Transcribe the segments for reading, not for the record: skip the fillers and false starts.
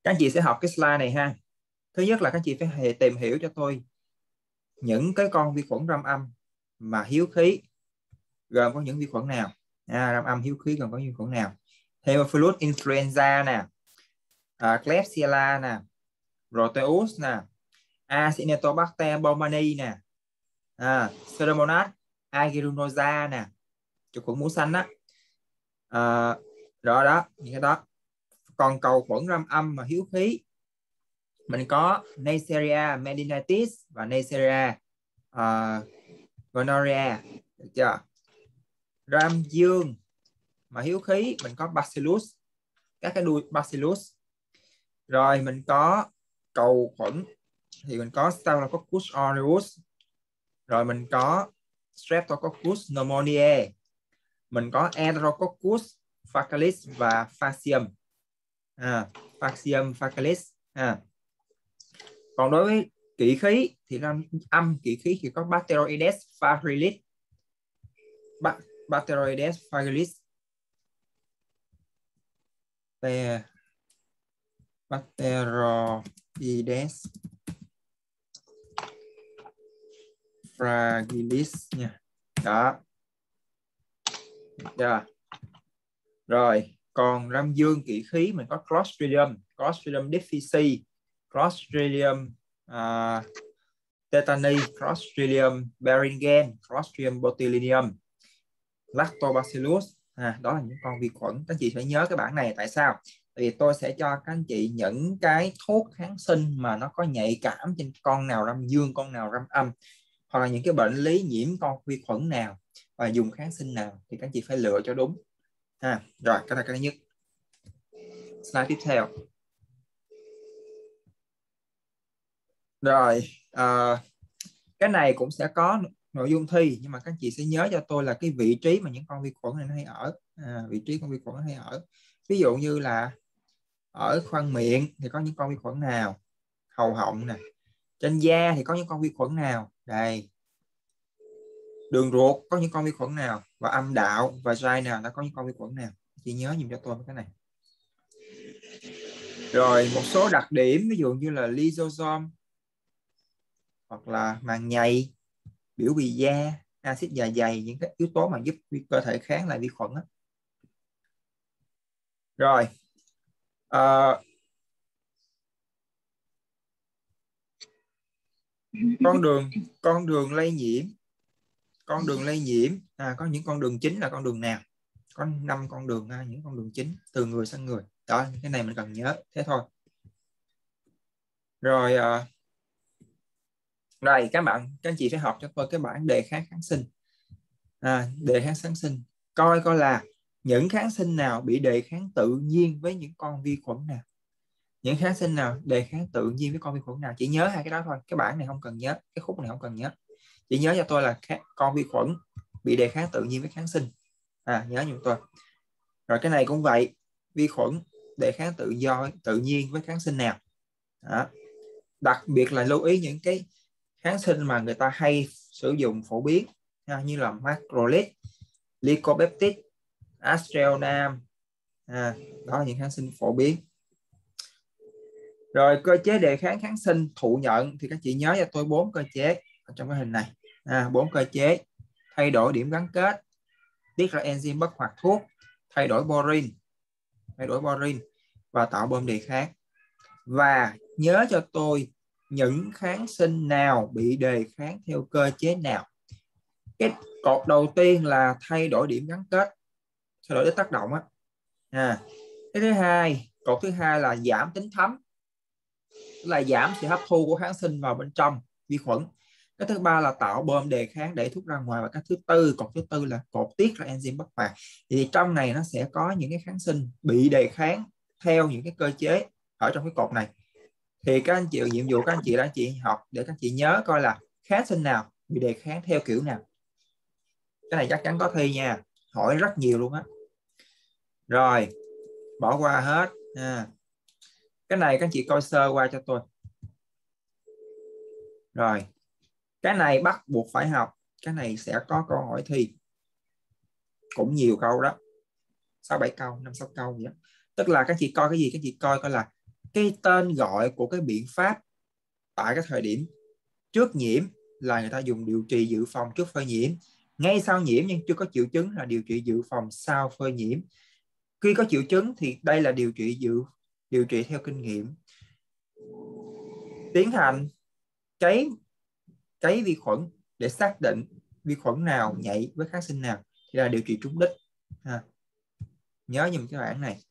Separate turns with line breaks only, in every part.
Các anh chị sẽ học cái slide này ha. Thứ nhất là các anh chị phải tìm hiểu cho tôi những cái con vi khuẩn răm âm mà hiếu khí gồm có những vi khuẩn nào. Răm âm hiếu khí gồm có những vi khuẩn nào? Haemophilus influenza nè, Klebsiella nè, Proteus nè, Acinetobacter baumannii nè, Pseudomonas aeruginosa nè, chuột khuẩn mũ xanh á. Rồi đó, những cái đó. Còn cầu khuẩn răm âm mà hiếu khí mình có Neisseria medinitis và Neisseria gonorrhea, được chưa? Răm dương mà hiếu khí mình có Bacillus, các cái đuôi Bacillus. Rồi mình có cầu khuẩn thì mình có Staphylococcus aureus, rồi mình có Streptococcus pneumoniae, mình có Enterococcus faecalis và Faecium, Faecium faecalis. Còn đối với kỵ khí thì răm âm kỵ khí thì có Bacteroides fragilis, Bacteroides fragilis, Bacteroides fragilis nha. Đó. Yeah. Rồi, còn răm dương kỵ khí mình có Clostridium difficile, Clostridium tetani, Clostridium beringhen, Clostridium botulinum, Lactobacillus. Đó là những con vi khuẩn. Các chị phải nhớ cái bảng này. Tại sao? Tại vì tôi sẽ cho các anh chị những cái thuốc kháng sinh mà nó có nhạy cảm trên con nào răm dương, con nào răm âm, hoặc là những cái bệnh lý nhiễm con vi khuẩn nào và dùng kháng sinh nào thì các anh chị phải lựa cho đúng. Rồi, cái này cái thứ nhất. Slide tiếp theo. Rồi, cái này cũng sẽ có nội dung thi, nhưng mà các anh chị sẽ nhớ cho tôi là cái vị trí mà những con vi khuẩn này nó hay ở. Vị trí con vi khuẩn nó hay ở. Ví dụ như là ở khoang miệng thì có những con vi khuẩn nào, hầu họng nè, trên da thì có những con vi khuẩn nào, đây, đường ruột có những con vi khuẩn nào, và âm đạo và vagina nó có những con vi khuẩn nào. Chị nhớ dùm cho tôi cái này. Rồi một số đặc điểm ví dụ như là lysosome hoặc là màng nhầy, biểu bì da, axit dạ dày, những cái yếu tố mà giúp cơ thể kháng lại vi khuẩn đó. Rồi con đường lây nhiễm, có những con đường chính là con đường nào? Có 5 con đường, những con đường chính từ người sang người. Đó, cái này mình cần nhớ thế thôi. Rồi đây các anh chị phải học cho tôi cái bảng đề kháng kháng sinh. Đề kháng kháng sinh, coi là những kháng sinh nào bị đề kháng tự nhiên với những con vi khuẩn nào. Những kháng sinh nào đề kháng tự nhiên với con vi khuẩn nào. Chỉ nhớ hai cái đó thôi. Cái bảng này không cần nhớ, cái khúc này không cần nhớ. Chỉ nhớ cho tôi là con vi khuẩn bị đề kháng tự nhiên với kháng sinh. Nhớ giùm tôi. Rồi cái này cũng vậy, vi khuẩn đề kháng tự nhiên với kháng sinh nào. Đặc biệt là lưu ý những cái kháng sinh mà người ta hay sử dụng phổ biến như là macrolide, lycopeptide, aztreonam. Đó là những kháng sinh phổ biến. Rồi cơ chế đề kháng kháng sinh thụ nhận thì các chị nhớ cho tôi 4 cơ chế ở trong cái hình này. 4 cơ chế: thay đổi điểm gắn kết, tiết ra enzyme bất hoạt thuốc, thay đổi borin và tạo bơm đề kháng. Và nhớ cho tôi những kháng sinh nào bị đề kháng theo cơ chế nào. Cái cột đầu tiên là thay đổi điểm gắn kết, thay đổi đến tác động á. Cái thứ hai, cột thứ hai là giảm tính thấm, tức là giảm sự hấp thu của kháng sinh vào bên trong vi khuẩn. Cái thứ ba là tạo bơm đề kháng để thuốc ra ngoài. Và cái thứ tư, cột thứ tư là cột tiết ra enzyme bất hoạt. Thì trong này nó sẽ có những cái kháng sinh bị đề kháng theo những cái cơ chế ở trong cái cột này. Thì các anh chị, nhiệm vụ các anh chị là học để các anh chị nhớ coi là kháng sinh nào bị đề kháng theo kiểu nào. Cái này chắc chắn có thi nha, hỏi rất nhiều luôn á. Rồi bỏ qua hết. Cái này các anh chị coi sơ qua cho tôi. Rồi cái này bắt buộc phải học. Cái này sẽ có câu hỏi thi cũng nhiều câu đó, 6-7 câu, 5-6 câu vậy đó. Tức là các chị coi cái gì, các chị coi là cái tên gọi của cái biện pháp tại cái thời điểm trước nhiễm là người ta dùng điều trị dự phòng trước phơi nhiễm, ngay sau nhiễm nhưng chưa có triệu chứng là điều trị dự phòng sau phơi nhiễm, khi có triệu chứng thì đây là điều trị theo kinh nghiệm. Tiến hành cấy vi khuẩn để xác định vi khuẩn nào nhạy với kháng sinh nào thì là điều trị trúng đích. Nhớ dùm cái bảng này.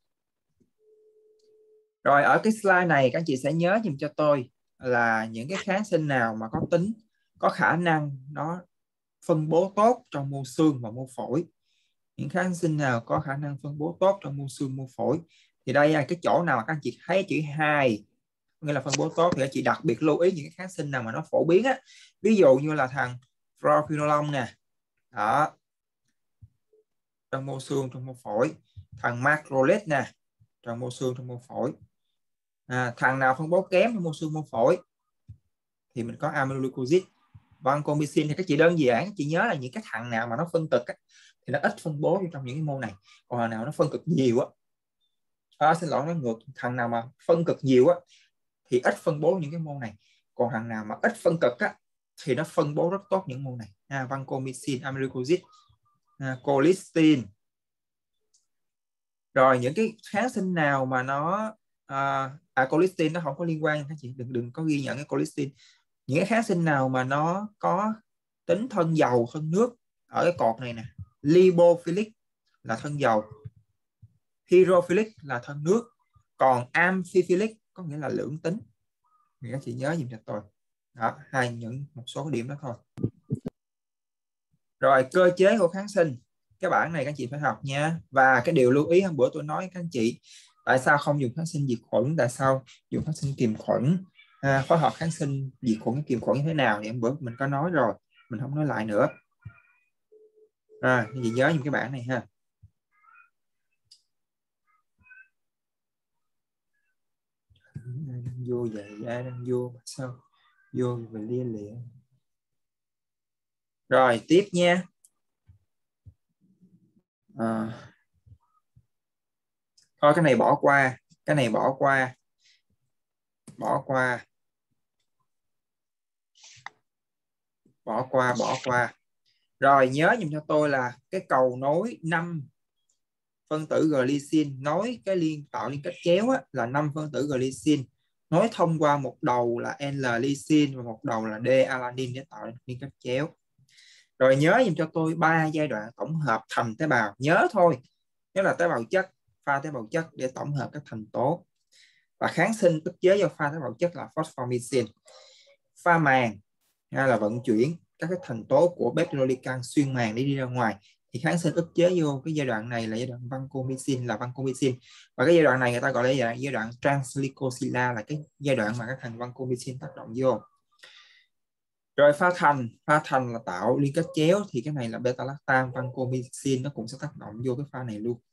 Rồi ở cái slide này các chị sẽ nhớ dùm cho tôi là những cái kháng sinh nào mà có khả năng nó phân bố tốt trong mô xương và mô phổi. Những kháng sinh nào có khả năng phân bố tốt trong mô xương mô phổi thì đây là cái chỗ nào mà các anh chị thấy chữ 2 nghĩa là phân bố tốt thì các chị đặc biệt lưu ý những cái kháng sinh nào mà nó phổ biến á, ví dụ như là thằng fluoroquinolone nè, đó, trong mô xương trong mô phổi, thằng macrolide nè, trong mô xương trong mô phổi. Thằng nào phân bố kém trong mô xương mô phổi thì mình có amyloglutide, vancomycin. Thì các chị đơn giản các chị nhớ là những cái thằng nào mà nó phân cực á, thì nó ít phân bố trong những cái mô này, còn thằng nào nó phân cực nhiều á, xin lỗi nó ngược, thằng nào mà phân cực nhiều á thì ít phân bố những cái môn này, còn thằng nào mà ít phân cực á thì nó phân bố rất tốt những môn này. Vancomycin, amyloglutide, colistin. Rồi những cái kháng sinh nào mà nó colistin nó không có liên quan, các chị đừng có ghi nhận cái colistin. Những cái kháng sinh nào mà nó có tính thân dầu thân nước ở cái cột này nè, lipophilic là thân dầu, hydrophilic là thân nước, còn amphiphilic có nghĩa là lưỡng tính. Thì các chị nhớ dùm cho tôi. Đó, một số điểm đó thôi. Rồi cơ chế của kháng sinh, cái bảng này các chị phải học nha. Và cái điều lưu ý hôm bữa tôi nói các anh chị, tại sao không dùng kháng sinh diệt khuẩn, tại sao dùng kháng sinh kiềm khuẩn, phối hợp kháng sinh diệt khuẩn kiềm khuẩn như thế nào thì hôm bữa mình có nói rồi, mình không nói lại nữa. Các chị nhớ những cái bảng này ha. Đang vô vậy, đang vô sao vô về lia lịa. Rồi tiếp nha. Thôi cái này bỏ qua, cái này bỏ qua, bỏ qua, bỏ qua, bỏ qua. Rồi nhớ dùm cho tôi là cái cầu nối 5 phân tử glycine nối cái tạo liên kết chéo á, là 5 phân tử glycine nối thông qua một đầu là L-lysine và một đầu là D-alanine để tạo liên kết chéo. Rồi nhớ dùm cho tôi 3 giai đoạn tổng hợp thành tế bào, nhớ thôi, nhớ là tế bào chất, pha tế bào chất để tổng hợp các thành tố. Và kháng sinh ức chế do pha tế bào chất là phosphomycin. Pha màng hay là vận chuyển các cái thành tố của peptidoglycan xuyên màng đi ra ngoài thì kháng sinh ức chế vô cái giai đoạn này là giai đoạn vancomycin, và cái giai đoạn này người ta gọi là giai đoạn transglycosila, là cái giai đoạn mà các thành vancomycin tác động vô. Rồi pha thành là tạo liên kết chéo thì cái này là beta lactam, vancomycin nó cũng sẽ tác động vô cái pha này luôn.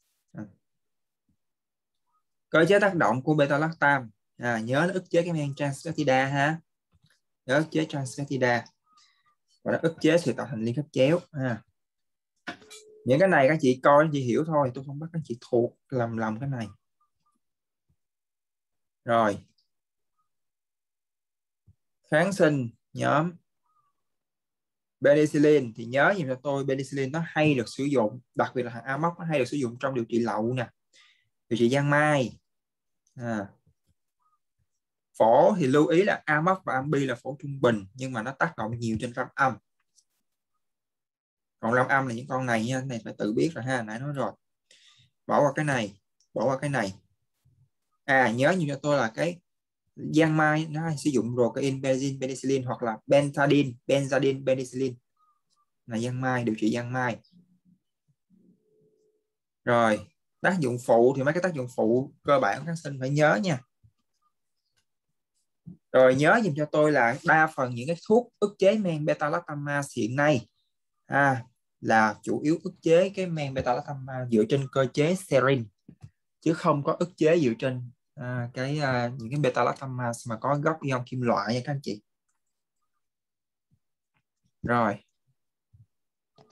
Cơ chế tác động của beta lactam, nhớ nó ức chế cái men transpeptida ha, nhớ ức chế transpeptida và nó ức chế sự tạo thành liên kết chéo ha. Những cái này các chị coi các chị hiểu thôi, tôi không bắt các chị thuộc làm cái này. Rồi kháng sinh nhóm penicillin thì nhớ giùm cho tôi, penicillin nó hay được sử dụng, đặc biệt là thằng Amox nó hay được sử dụng trong điều trị lậu nè, điều trị giang mai. Phổ thì lưu ý là Amox và Ambi là phổ trung bình nhưng mà nó tác động nhiều trên răng âm. Còn răng âm là những con này nha, cái này phải tự biết rồi ha, nãy nói rồi. Bỏ qua cái này, bỏ qua cái này. Nhớ như cho tôi là cái giang mai nó hay sử dụng rocaine benzene penicillin hoặc là benzadine penicillin là giang mai, điều trị giang mai. Rồi tác dụng phụ thì mấy cái tác dụng phụ cơ bản của kháng sinh phải nhớ nha. Rồi nhớ dùm cho tôi là đa phần những cái thuốc ức chế men beta lactamase hiện nay là chủ yếu ức chế cái men beta lactamase dựa trên cơ chế serine chứ không có ức chế dựa trên những cái beta lactamase mà có gốc ion kim loại nha các anh chị. Rồi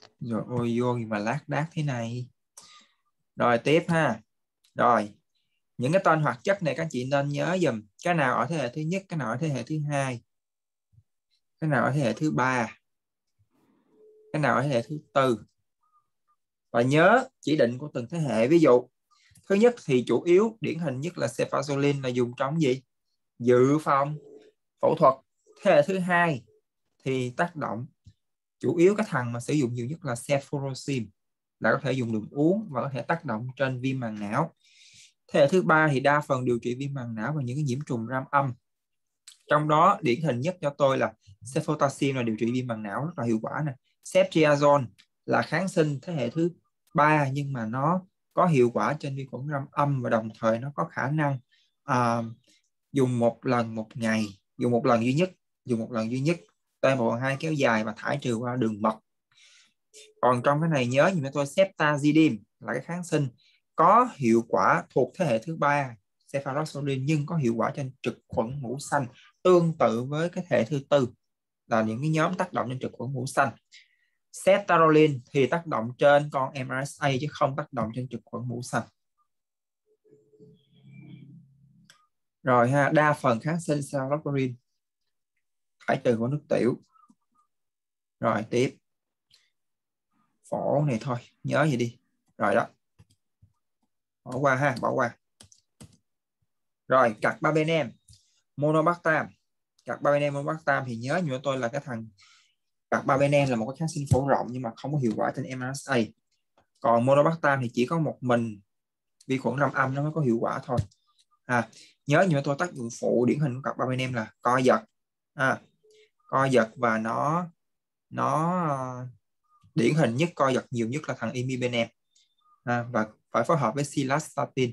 ôi vô mà lác đác thế này. Rồi tiếp ha. Rồi Những cái tên hoạt chất này các chị nên nhớ dùm. Cái nào ở thế hệ thứ nhất, cái nào ở thế hệ thứ hai, cái nào ở thế hệ thứ ba, cái nào ở thế hệ thứ tư. Và nhớ chỉ định của từng thế hệ. Ví dụ thứ nhất thì chủ yếu điển hình nhất là cefazolin là dùng trong gì? Dự phòng phẫu thuật. Thế hệ thứ hai thì tác động chủ yếu cái thằng mà sử dụng nhiều nhất là cefuroxim, là có thể dùng đường uống và có thể tác động trên viêm màng não. Thế hệ thứ ba thì đa phần điều trị viêm màng não và những cái nhiễm trùng ram âm. Trong đó điển hình nhất cho tôi là cefotaxime là điều trị viêm màng não rất là hiệu quả nè. Ceftriaxone là kháng sinh thế hệ thứ ba nhưng mà nó có hiệu quả trên vi khuẩn ram âm và đồng thời nó có khả năng dùng một lần một ngày, dùng một lần duy nhất, T1/2 kéo dài và thải trừ qua đường mật. Còn trong cái này nhớ như tôi ceftazidime là cái kháng sinh có hiệu quả thuộc thế hệ thứ ba cephalosporin nhưng có hiệu quả trên trực khuẩn mũ xanh, tương tự với cái hệ thứ tư là những cái nhóm tác động trên trực khuẩn mũ xanh. Ceftaroline thì tác động trên con MRSA chứ không tác động trên trực khuẩn mũ xanh. Rồi ha, đa phần kháng sinh cephalosporin thải trừ qua nước tiểu. Rồi tiếp phổ này thôi, nhớ vậy đi. Rồi đó, bỏ qua ha, bỏ qua. Rồi carbapenem monobactam. Carbapenem monobactam thì nhớ như tôi là cái thằng carbapenem là một cái kháng sinh phổ rộng nhưng mà không có hiệu quả trên MRSA. Còn monobactam thì chỉ có một mình vi khuẩn ram âm nó mới có hiệu quả thôi. Nhớ như tôi tác dụng phụ điển hình của carbapenem là co giật. Co giật và nó điển hình nhất co giật nhiều nhất là thằng imipenem. Và phải phối hợp với cilastatin.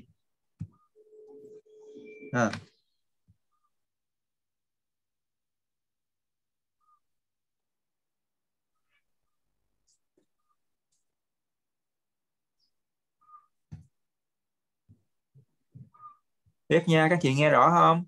Tiếp nha, các chị nghe rõ không?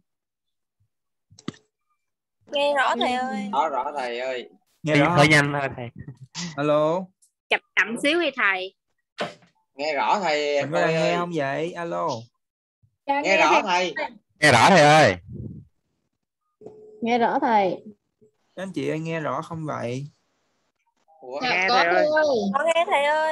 Nghe rõ thầy ơi.
Rõ thầy ơi.
Nghe rõ
hơi
không?
nhanh thôi thầy.
Alo.
Chậm chậm xíu đi thầy.
Nghe rõ thầy.
Mình có đang nghe không vậy? Alo.
Nghe rõ thầy.
Nghe rõ thầy ơi.
Nghe rõ thầy.
Các anh chị ơi nghe rõ không vậy?
Ủa?
Dạ, có thầy ơi.
Có nghe thầy ơi.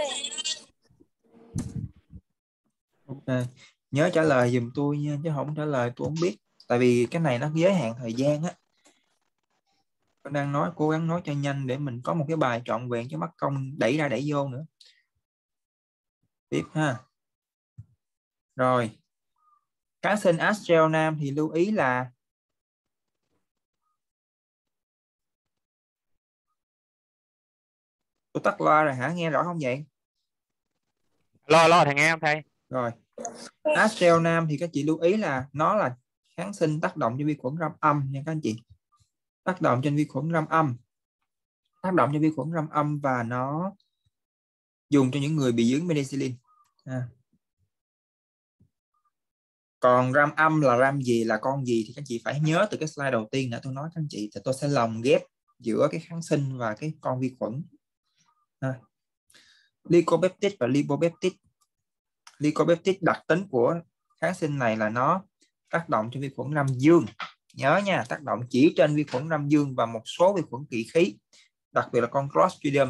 Ok. Nhớ trả lời giùm tôi nha, chứ không trả lời tôi không biết. Tại vì cái này nó giới hạn thời gian á. Tôi đang nói, cố gắng nói cho nhanh để mình có một cái bài trọn vẹn cho mất công đẩy ra đẩy vô nữa. Tiếp ha. Rồi. Kháng sinh Aztreonam thì lưu ý là tôi tắt loa rồi hả? Nghe rõ không vậy?
Lo thầy nghe không thầy?
Rồi. Aztreonam thì các chị lưu ý là nó là kháng sinh tác động cho vi khuẩn ram âm nha các anh chị. Tác động trên vi khuẩn ram âm. Tác động cho vi khuẩn ram âm và nó dùng cho những người bị dướng penicillin. Còn ram âm là ram gì, là con gì thì các chị phải nhớ từ cái slide đầu tiên đã tôi nói các anh chị, thì tôi sẽ lồng ghép giữa cái kháng sinh và cái con vi khuẩn. Lycopeptide và lipopeptide. Lycopeptide đặc tính của kháng sinh này là nó tác động cho vi khuẩn ram dương. Nhớ nha, tác động chỉ trên vi khuẩn ram dương và một số vi khuẩn kỵ khí, đặc biệt là con Clostridium.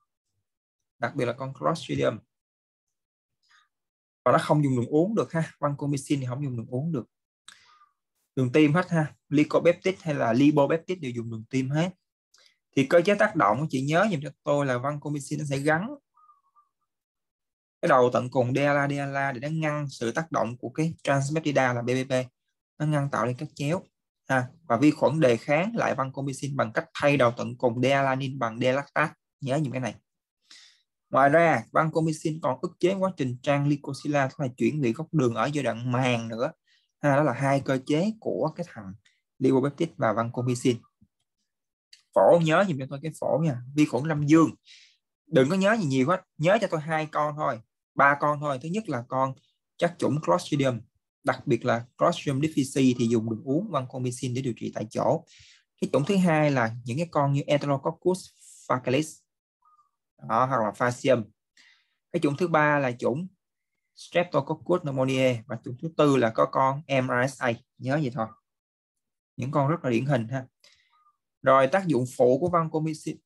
Và nó không dùng đường uống được ha. Vancomycin thì không dùng đường uống được. Đường tiêm hết ha. Lycopeptide hay là lipopeptide đều dùng đường tiêm hết. Thì cơ chế tác động chị nhớ dùm cho tôi là vancomycin nó sẽ gắn cái đầu tận cùng DHA để nó ngăn sự tác động của cái transpeptida là BBB, nó ngăn tạo nên các chéo. Và vi khuẩn đề kháng lại vancomycin bằng cách thay đầu tận cùng D-alanine bằng D-lactate. Nhớ những cái này. Ngoài ra vancomycin còn ức chế quá trình tranglykosila, tức là chuyển vị gốc đường ở giai đoạn màng nữa. Đó là hai cơ chế của cái thằng lipopeptide và vancomycin. Phổ nhớ dùm cho tôi cái phổ nha. Vi khuẩn ram dương đừng có nhớ gì nhiều hết, nhớ cho tôi 2 con thôi, 3 con thôi. Thứ nhất là con chắc chủng Clostridium, đặc biệt là Clostridium difficile thì dùng đường uống vancomycin để điều trị tại chỗ. Cái chủng thứ hai là những cái con như Enterococcus faecalis hoặc là Faecium. Cái chủng thứ ba là chủng Streptococcus pneumoniae, và chủng thứ tư là có con MRSA. Nhớ vậy thôi, những con rất là điển hình ha. Rồi tác dụng phụ của vancomycin.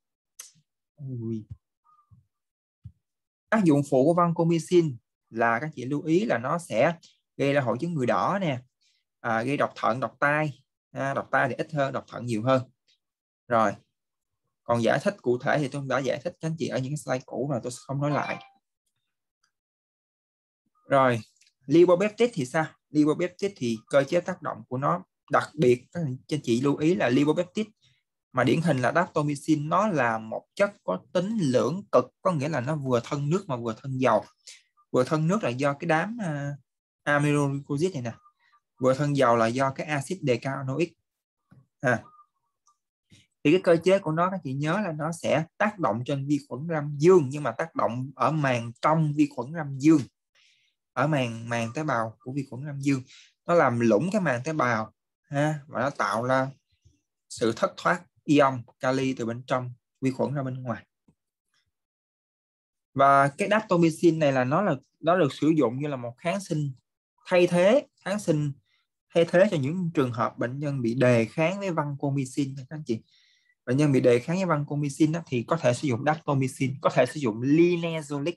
Tác dụng phụ của vancomycin là các chị lưu ý là nó sẽ gây ra hội chứng người đỏ nè, gây độc thận, độc tai. Độc tai thì ít hơn, độc thận nhiều hơn. Rồi, còn giải thích cụ thể thì tôi đã giải thích các anh chị ở những cái slide cũ rồi, tôi sẽ không nói lại. Rồi, lipopeptide thì sao? Lipopeptide thì cơ chế tác động của nó đặc biệt các anh chị lưu ý là lipopeptide mà điển hình là daptomycin, nó là một chất có tính lưỡng cực, có nghĩa là nó vừa thân nước mà vừa thân dầu. Vừa thân nước là do cái đám amyloglycosid này nè, vừa thân dầu là do cái axit decanoic. Thì cái cơ chế của nó các chị nhớ là nó sẽ tác động trên vi khuẩn Gram dương, nhưng mà tác động ở màng trong vi khuẩn Gram dương, ở màng tế bào của vi khuẩn Gram dương. Nó làm lủng cái màng tế bào và nó tạo ra sự thất thoát ion kali từ bên trong vi khuẩn ra bên ngoài. Và cái daptomycin này là nó được sử dụng như là một kháng sinh thay thế, cho những trường hợp bệnh nhân bị đề kháng với vancomycin các anh chị. Bệnh nhân bị đề kháng với vancomycin thì có thể sử dụng daptomycin, có thể sử dụng linezolic.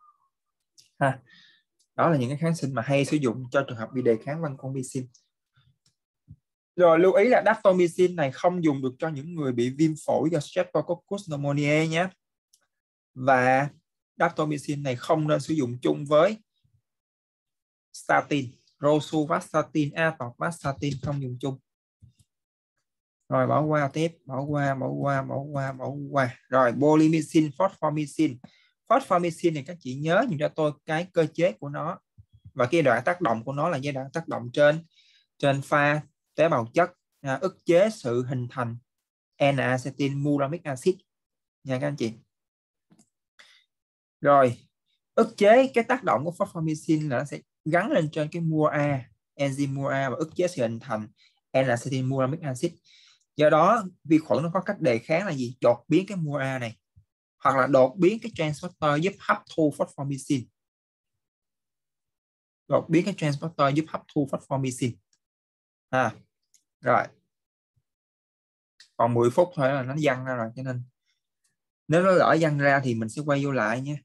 Đó là những cái kháng sinh mà hay sử dụng cho trường hợp bị đề kháng vancomycin. Rồi lưu ý là daptomycin này không dùng được cho những người bị viêm phổi do Streptococcus pneumoniae nhé. Và daptomycin này không nên sử dụng chung với statin, rosuvastatin, atorvastatin không dùng chung. Rồi bỏ qua tiếp, bỏ qua. Rồi polymyxin, phosphomycin. Phosphomycin thì các chị nhớ nhìn cho tôi cái cơ chế của nó và cái đoạn tác động của nó là giai đoạn tác động trên pha tế bào chất, ức chế sự hình thành N-acetyl-muramic acid nha các anh chị. Rồi ức chế cái tác động của phosphomycin là nó sẽ gắn lên trên cái MUA, enzyme MUA, và ức chế sự hình thành N-acetyl-muramic acid. Do đó vi khuẩn nó có cách đề kháng là gì? Đột biến cái MUA này, hoặc là đột biến cái transporter giúp hấp thu phosphomycin. Đột biến cái transporter giúp hấp thu phosphomycin. Rồi. Còn 10 phút thôi là nó văng ra rồi, cho nên nếu nó lỡ văng ra thì mình sẽ quay vô lại nhé.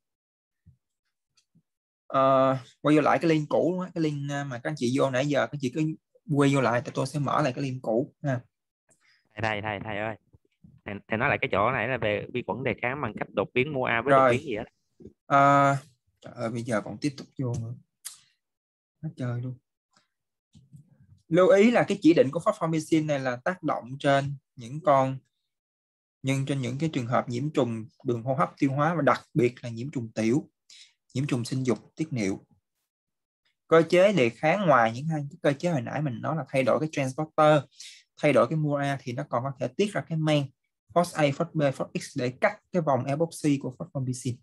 Quay vô lại cái link cũ, cái link mà các anh chị vô nãy giờ, các anh chị cứ quay vô lại, tôi sẽ mở lại cái link cũ ha.
Thầy ơi, thầy nói lại cái chỗ này là về vi khuẩn đề kháng bằng cách đột biến MUA với
Rồi.
đột biến gì đó.
Trời ơi, bây giờ còn tiếp tục vô nữa. Nó trời luôn. Lưu ý là cái chỉ định của phosphomycin này là tác động trên những cái trường hợp nhiễm trùng đường hô hấp tiêu hóa, và đặc biệt là nhiễm trùng tiểu, nhiễm trùng sinh dục tiết niệu. Cơ chế đề kháng ngoài những hai cái cơ chế hồi nãy mình nói là thay đổi cái transporter, thay đổi cái MUA, thì nó còn có thể tiết ra cái men phos A, phos B, phos X để cắt cái vòng epoxy của phosphomycin.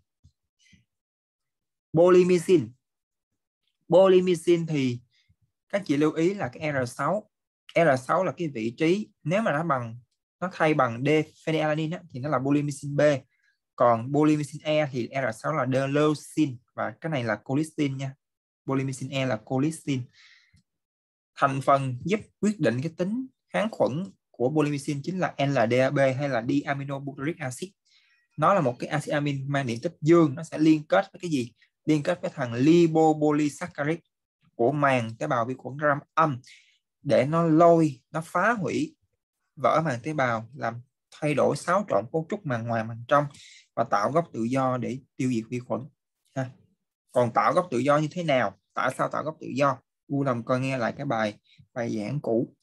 Polymyxin thì các chị lưu ý là cái R6. R6 là cái vị trí, nếu mà nó thay bằng D-phenylalanine thì nó là polymyxin B. Còn polymyxin E thì R6 là D-leucine, và cái này là colistin nha. Polymyxin E là colistin. Thành phần giúp quyết định cái tính kháng khuẩn của polymyxin chính là LDAB hay là diaminobutyric acid. Nó là một cái acid amin mang điện tích dương, nó sẽ liên kết với cái gì? Liên kết với thằng lipopolysaccharide của màng tế bào vi khuẩn Gram âm để nó phá hủy, vỡ màng tế bào, làm thay đổi xáo trộn cấu trúc màng ngoài màng trong và tạo gốc tự do để tiêu diệt vi khuẩn. Còn tạo gốc tự do như thế nào? Tại sao tạo gốc tự do? Vui lòng coi nghe lại cái bài giảng cũ.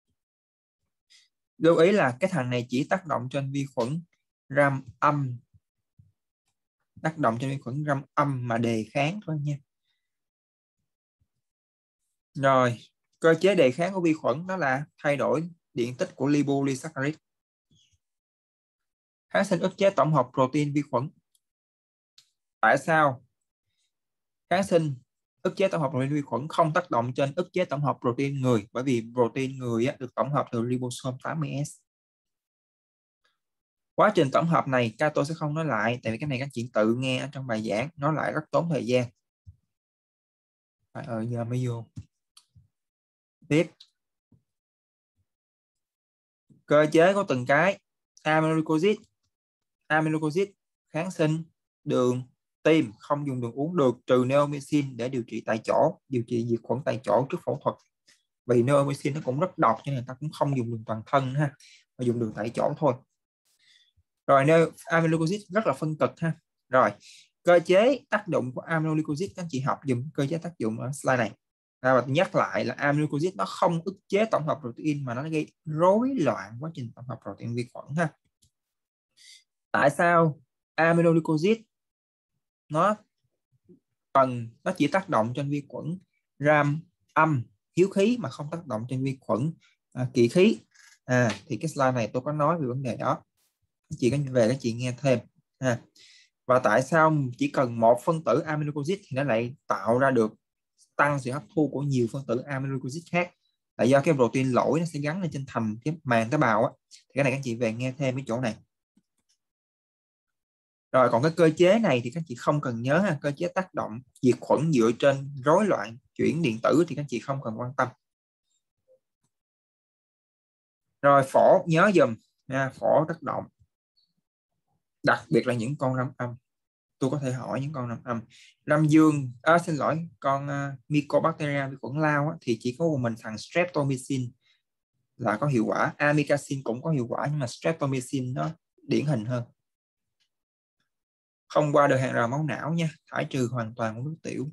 Lưu ý là cái thằng này chỉ tác động trên vi khuẩn Gram âm, tác động trên vi khuẩn Gram âm mà đề kháng thôi nha. Rồi, cơ chế đề kháng của vi khuẩn đó là thay đổi điện tích của lipopolysaccharide. Kháng sinh ức chế tổng hợp protein vi khuẩn. Tại sao kháng sinh ức chế tổng hợp protein vi khuẩn không tác động trên ức chế tổng hợp protein người? Bởi vì protein người được tổng hợp từ ribosome 80S. Quá trình tổng hợp này tôi sẽ không nói lại, tại vì cái này các chị tự nghe ở trong bài giảng, nói lại rất tốn thời gian. Giờ mới vô. Tiếp. Cơ chế của từng cái. Aminoglycosid, kháng sinh, đường, tim không dùng đường uống được trừ neomycin để điều trị tại chỗ, điều trị diệt khuẩn tại chỗ trước phẫu thuật. Vì neomycin nó cũng rất độc cho nên người ta cũng không dùng đường toàn thân ha, mà dùng đường tại chỗ thôi. Rồi aminoglycosid rất là phân cực ha. Rồi cơ chế tác dụng của aminoglycosid các anh chị học dùm cơ chế tác dụng ở slide này. Và nhắc lại là aminoglycosid nó không ức chế tổng hợp protein mà nó gây rối loạn quá trình tổng hợp protein vi khuẩn ha. Tại sao aminoglycosid nó chỉ tác động trên vi khuẩn gram âm hiếu khí mà không tác động trên vi khuẩn kỵ khí? Thì cái slide này tôi có nói về vấn đề đó, các chị có về các chị nghe thêm. Và tại sao chỉ cần một phân tử aminoglycosid thì nó lại tạo ra được tăng sự hấp thu của nhiều phân tử aminoglycosid khác? Là do cái protein lỗi nó sẽ gắn lên trên thành cái màng tế bào á. Thì cái này các chị về nghe thêm cái chỗ này. Rồi còn cái cơ chế này thì các chị không cần nhớ ha, cơ chế tác động diệt khuẩn dựa trên rối loạn chuyển điện tử thì các chị không cần quan tâm. Rồi phổ nhớ dùm nha, phổ tác động đặc biệt là những con răm âm. Tôi có thể hỏi những con răm âm. Răm dương, con Mycobacteria vi khuẩn lao á, thì chỉ có một mình thằng streptomycin là có hiệu quả, amikacin cũng có hiệu quả nhưng mà streptomycin nó điển hình hơn. Không qua được hàng rào máu não nha, thải trừ hoàn toàn của nước tiểu.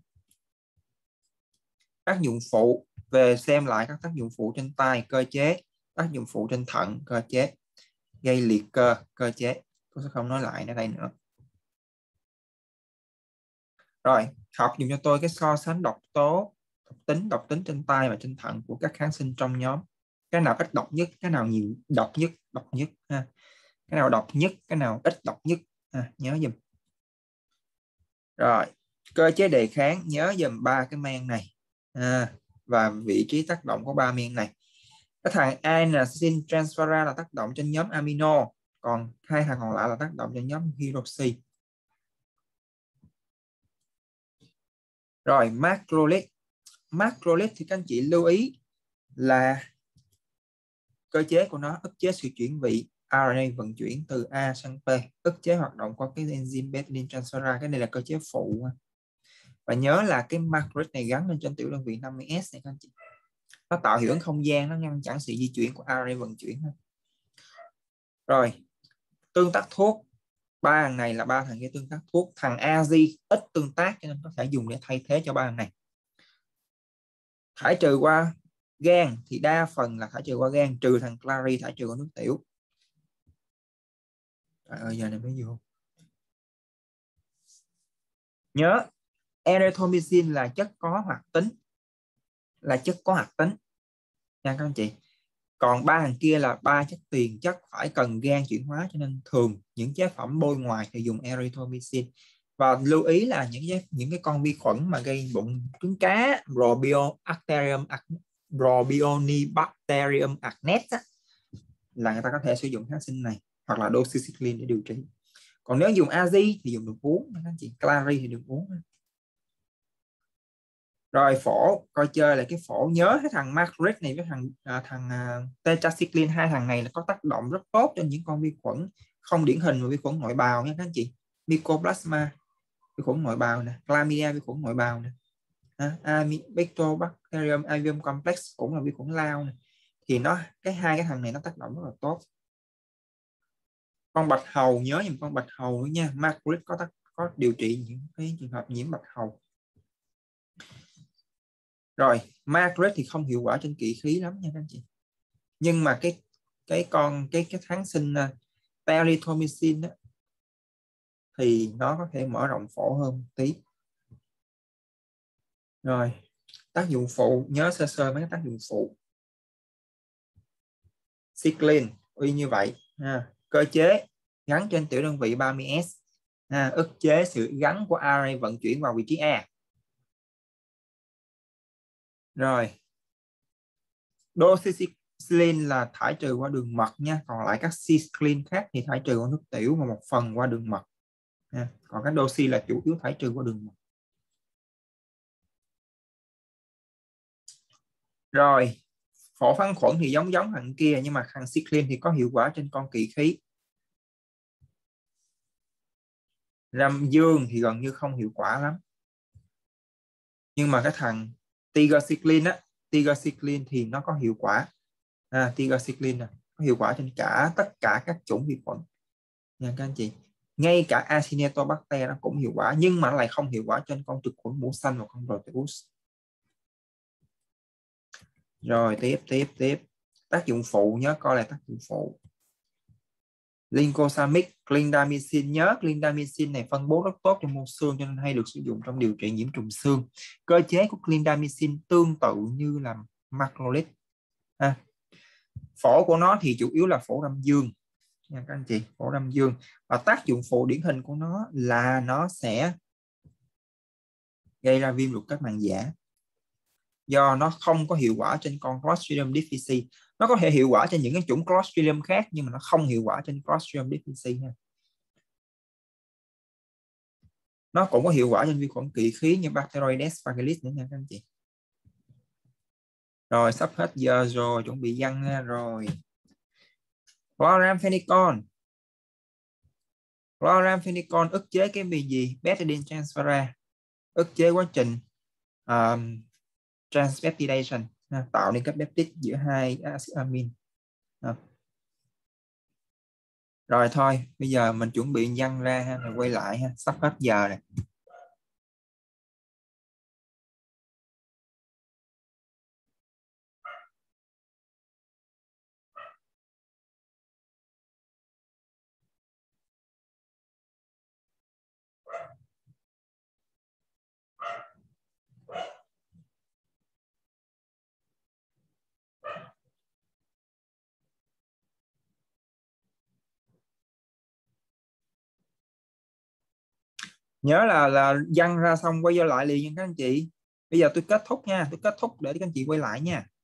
Tác dụng phụ, về xem lại các tác dụng phụ trên tai, cơ chế, tác dụng phụ trên thận, cơ chế, gây liệt cơ, cơ chế. Tôi sẽ không nói lại ở đây nữa. Rồi, học dùng cho tôi cái so sánh độc tố, độc tính trên tai và trên thận của các kháng sinh trong nhóm. Cái nào ít độc nhất, cái nào nhiều độc nhất ha. Cái nào độc nhất, cái nào ít độc nhất ha, nhớ dùm. Rồi, cơ chế đề kháng, nhớ dùm 3 cái men này và vị trí tác động của 3 men này. Cái thằng adenosine transferase là tác động trên nhóm amino, còn 2 thằng còn lại là tác động trên nhóm hydroxy. Rồi macrolide thì các anh chị lưu ý là cơ chế của nó ức chế sự chuyển vị RNA vận chuyển từ A sang P, ức chế hoạt động của cái enzyme bethylene transferase. Cái này là cơ chế phụ. Và nhớ là cái macrolide này gắn lên trên tiểu đơn vị 50S này các anh chị. Nó tạo hiệu ứng không gian, nó ngăn chặn sự di chuyển của RNA vận chuyển. Rồi tương tác thuốc, 3 thằng này là 3 thằng cái tương tác thuốc. Thằng AZ ít tương tác cho nên có thể dùng để thay thế cho 3 thằng này. Thải trừ qua gan thì đa phần là thải trừ qua gan, trừ thằng clary thải trừ qua nước tiểu. Trời ơi, giờ này mới vô. Nhớ erythromycin là chất có hoạt tính, nha các anh chị. Còn 3 thằng kia là 3 chất tiền chất phải cần gan chuyển hóa, cho nên thường những chế phẩm bôi ngoài thì dùng erythromycin. Và lưu ý là những cái con vi khuẩn mà gây bụng trứng cá, Propionibacterium acnes là người ta có thể sử dụng kháng sinh này hoặc là doxycycline để điều trị. Còn nếu dùng AZ thì dùng được uống, các anh chị, clary thì được uống. Rồi phổ, coi chơi là cái phổ, nhớ cái thằng macrolide này với thằng tetracycline, 2 thằng này là có tác động rất tốt trên những con vi khuẩn không điển hình và vi khuẩn nội bào nha các anh chị. Mycoplasma vi khuẩn nội bào nè, chlamydia vi khuẩn nội bào nè, Bacterium avium complex cũng là vi khuẩn lao nè. Thì cái 2 cái thằng này nó tác động rất là tốt. Con bạch hầu, nhớ những con bạch hầu nữa nha, macrolide có điều trị những cái trường hợp nhiễm bạch hầu. Rồi macrolide thì không hiệu quả trên kỵ khí lắm nha các anh chị. Nhưng mà cái kháng sinh erythromycin thì nó có thể mở rộng phổ hơn một tí. Rồi tác dụng phụ, nhớ sơ mấy cái tác dụng phụ. Cycline y như vậy, cơ chế gắn trên tiểu đơn vị 30S, ức chế sự gắn của RNA vận chuyển vào vị trí A. Rồi doxycycline là thải trừ qua đường mật nha, còn lại các cycline khác thì thải trừ qua nước tiểu và một phần qua đường mật. Còn các doxy là chủ yếu thải trừ qua đường mật. Rồi, phổ phán khuẩn thì giống thằng kia, nhưng mà thằng cyclin thì có hiệu quả trên con kỵ khí. Râm dương thì gần như không hiệu quả lắm. Nhưng mà cái thằng tigecycline á, tigecycline thì nó có hiệu quả. Tigecycline có hiệu quả trên tất cả các chủng vi khuẩn nha các anh chị. Ngay cả Acinetobacter nó cũng hiệu quả, nhưng mà nó lại không hiệu quả trên con trực khuẩn mũ xanh và con Proteus. Rồi tiếp tác dụng phụ, nhớ coi là tác dụng phụ. Lincosamic, clindamycin, nhớ clindamycin này phân bố rất tốt trong mô xương cho nên hay được sử dụng trong điều trị nhiễm trùng xương. Cơ chế của clindamycin tương tự như là macrolide. Phổ của nó thì chủ yếu là phổ âm dương nha các anh chị, phổ âm dương. Và tác dụng phụ điển hình của nó là nó sẽ gây ra viêm ruột kết màng giả, do nó không có hiệu quả trên con Clostridium difficile. Nó có thể hiệu quả trên những cái chủng Clostridium khác, nhưng mà nó không hiệu quả trên Clostridium difficile nha. Nó cũng có hiệu quả trên vi khuẩn kỵ khí như Bacteroides fragilis nữa nha các anh chị. Rồi sắp hết giờ rồi, chuẩn bị văng nha. Rồi chloramphenicol. Chloramphenicol ức chế cái gì? Peptidin transferase, ức chế quá trình transpeptidation, tạo nên các peptide giữa hai acid amin. Rồi thôi, bây giờ mình chuẩn bị văng ra rồi quay lại ha, sắp hết giờ này. Nhớ là văng ra xong quay vô lại liền nha các anh chị. Bây giờ tôi kết thúc nha, tôi kết thúc để các anh chị quay lại nha.